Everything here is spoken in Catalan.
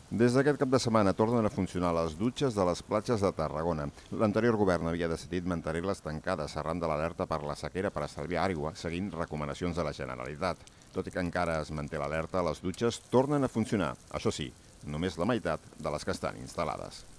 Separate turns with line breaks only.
Des d'aquest cap de setmana tornen a funcionar les dutxes de les platges de Tarragona. L'anterior govern havia decidit mantenir-les tancades arran de l'alerta per la sequera per estalviar aigua, seguint recomanacions de la Generalitat. Tot i que encara es manté l'alerta, les dutxes tornen a funcionar. Això sí, només la meitat de les que estan instal·lades.